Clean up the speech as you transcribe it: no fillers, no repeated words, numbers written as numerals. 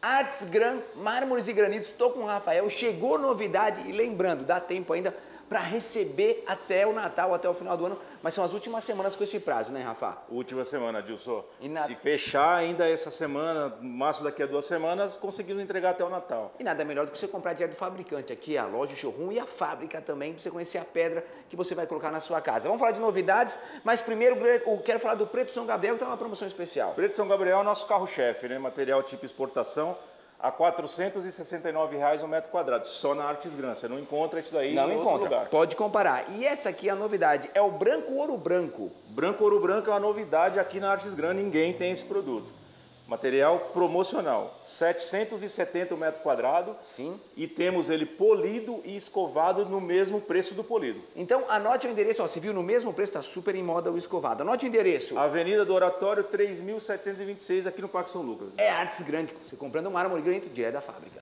Artes Gran, mármores e granitos, estou com o Rafael, chegou novidade e lembrando, dá tempo ainda para receber até o Natal, até o final do ano, mas são as últimas semanas com esse prazo, né, Rafa? Última semana, Dilson. E Se fechar ainda essa semana, no máximo daqui a 2 semanas, conseguimos entregar até o Natal. E nada melhor do que você comprar direto do fabricante. Aqui é a loja, o showroom e a fábrica também, para você conhecer a pedra que você vai colocar na sua casa. Vamos falar de novidades, mas primeiro eu quero falar do Preto São Gabriel, que tem uma promoção especial. Preto São Gabriel é o nosso carro-chefe, né? Material tipo exportação. A R$ 469 o metro quadrado, só na Artes Gran. Você não encontra isso daí em outro lugar. Pode comparar. E essa aqui é a novidade, é o branco ouro branco. Branco ouro branco é uma novidade aqui na Artes Gran, ninguém tem esse produto. Material promocional, 770 o metro quadrado. Sim. E temos ele polido e escovado no mesmo preço do polido. Então anote o endereço, ó, você viu no mesmo preço, está super em moda o escovado. Anote o endereço. Avenida do Oratório, 3.726 aqui no Parque São Lucas. É Artes Grande, você comprando um mármore granito direto da fábrica.